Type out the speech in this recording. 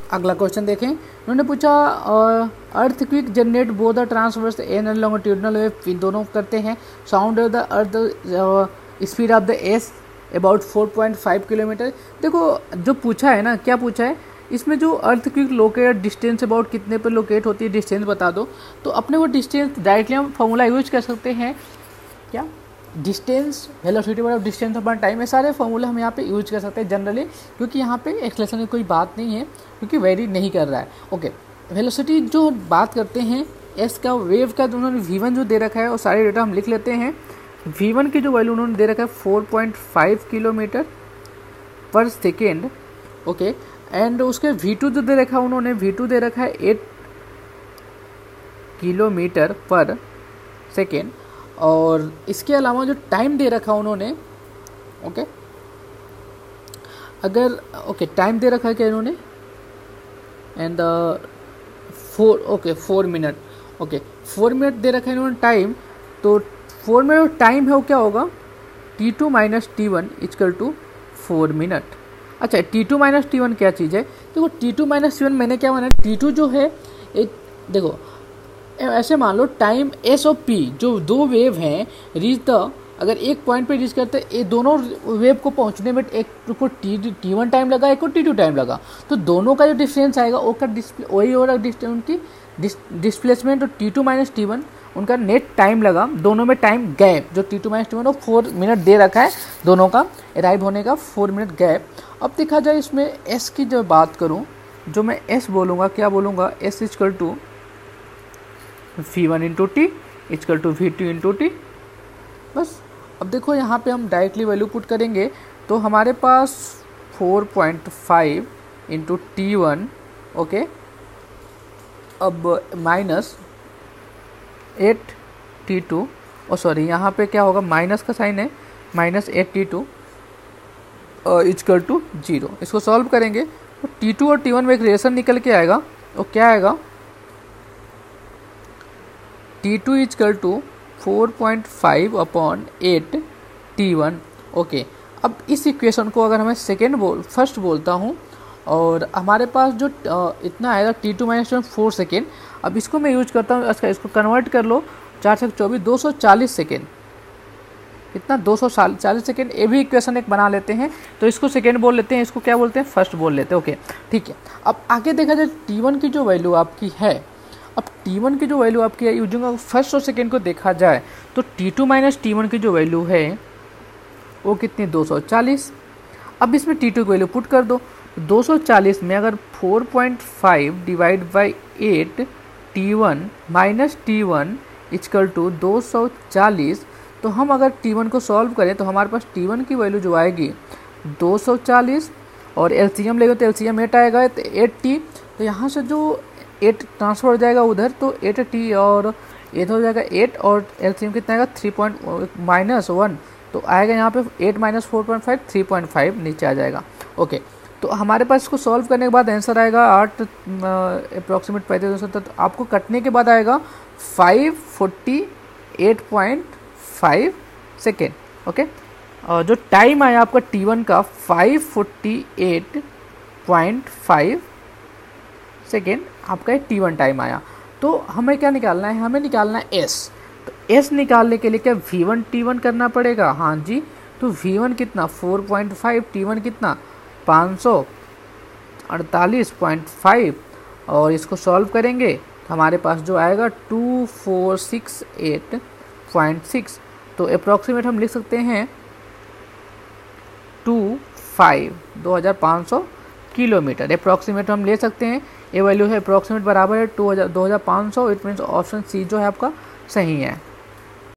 अगला क्वेश्चन देखें, उन्होंने पूछा earthquake generate both the transverse and longitudinal wave, दोनों करते हैं sound of the earth speed of the S about 4.5 kilometre. देखो जो पूछा है ना, क्या पूछा है इसमें, जो अर्थक्विक लोकेट डिस्टेंस अबाउट कितने पर लोकेट होती है, डिस्टेंस बता दो। तो अपने वो डिस्टेंस डायरेक्टली हम फॉर्मूला यूज कर सकते हैं, क्या डिस्टेंस वेलोसिटी बराबर डिस्टेंस अपॉन टाइम, ये सारे फॉर्मूले हम यहाँ पे यूज कर सकते हैं जनरली, क्योंकि यहाँ पे एक्सेलरेशन की कोई बात नहीं है, क्योंकि वेरी नहीं कर रहा है। ओके, वेलोसिटी जो बात करते हैं एस का, वेव का उन्होंने v1 जो दे रखा है वो सारे डेटा हम लिख लेते हैं। v1 की जो वैल्यू उन्होंने दे रखा है 4.5 किलोमीटर पर सेकेंड। ओके, एंड उसके v2 जो दे रखा है उन्होंने, v2 दे रखा है 8 किलोमीटर पर सेकेंड। और इसके अलावा जो टाइम दे रखा उन्होंने, ओके अगर टाइम दे रखा है क्या इन्होंने, एंड 4 मिनट, 4 मिनट दे रखा है इन्होंने टाइम। तो 4 मिनट टाइम है वो क्या होगा, T2 minus T1 equal to 4 minute. अच्छा, T2 माइनस T1 क्या चीज़ है, देखो T2 माइनस T1 मैंने क्या माना, T2 जो है एक, देखो ऐसे मान लो टाइम एस और पी जो दो वेव हैं रीच द, अगर एक पॉइंट पे रीच करते हैं, ये दोनों वेव को पहुंचने में एक को T1 टाइम लगा, एक को T2 टाइम लगा, तो दोनों का जो डिस्टेंस आएगा वो का वही होगा उनकी डिस्प्लेसमेंट। और T2 माइनस T1 उनका नेट टाइम लगा, दोनों में टाइम गैप जो T2 माइनस T1 वो 4 मिनट दे रखा है, दोनों का अराइव होने का 4 मिनट गैप। अब देखा जाए इसमें एस की जो बात करूँ, जो मैं एस बोलूँगा, क्या बोलूँगा, S equal to v1 into T equal to v2 into T, बस। अब देखो यहाँ पे हम डायरेक्टली वैल्यू पुट करेंगे तो हमारे पास 4.5 इंटू T1, ओके, अब माइनस 8 T2, ओ सॉरी यहाँ पे क्या होगा, माइनस का साइन है, माइनस 8 T2 इक्वल टू 0। इसको सॉल्व करेंगे तो T2 और T1 में एक रिलेशन निकल के आएगा, तो क्या आएगा, T2 equal to 4.5 upon 8 T1। Okay, अब इस इक्वेशन को अगर मैं फर्स्ट बोलता हूँ, और हमारे पास जो इतना आएगा T2 माइनस 4 सेकेंड। अब इसको मैं यूज करता हूँ, इसको कन्वर्ट कर लो, 4 से 24 240 सेकेंड, इतना 240 सेकेंड, ये भी इक्वेशन एक बना लेते हैं। तो इसको सेकेंड बोल लेते हैं, इसको क्या बोलते हैं, फर्स्ट बोल लेते हैं। ओके ठीक है, अब आगे देखा जाए T1 की जो वैल्यू आपकी है, अब T1 की जो वैल्यू आपकी है यूजिंग फर्स्ट और सेकेंड को देखा जाए तो T2 माइनस T1 की जो वैल्यू है वो कितनी, 240। अब इसमें T2 की वैल्यू पुट कर दो, 240 में अगर 4.5 divide by 8 T1 minus T1 equal to 240, तो हम अगर T1 को सॉल्व करें तो हमारे पास T1 की वैल्यू जो आएगी 240, और एलसीएम लेंगे तो एलसीएम 8 आएगा, तो 8T, तो यहाँ से जो 8 ट्रांसफर हो जाएगा उधर, तो 8T और ये हो जाएगा 8, और एलसीएम कितना आएगा 3.-1, तो आएगा यहाँ पे 8 माइनस 4.5 3.5 नीचे आ जाएगा। ओके, तो हमारे पास इसको सॉल्व करने के बाद आंसर आएगा 8 अप्रॉक्सीमेट 35, तो आपको कटने के बाद आएगा 548.5 सेकेंड। ओके, और जो टाइम आया आपका T1 का 548.5 सेकेंड आपका T1 टाइम आया। तो हमें क्या निकालना है, हमें निकालना है S। तो S निकालने के लिए क्या V1 T1 करना पड़ेगा, हाँ जी। तो V1 कितना 4.5, T1 कितना 548.5, और इसको सॉल्व करेंगे तो हमारे पास जो आएगा 2468.6, तो अप्रॉक्सीमेट हम लिख सकते हैं 2500 किलोमीटर अप्रॉक्सीमेट हम ले सकते हैं। ये वैल्यू है अप्रॉक्सीमेट बराबर है 2500, इट मीन्स ऑप्शन सी जो है आपका सही है।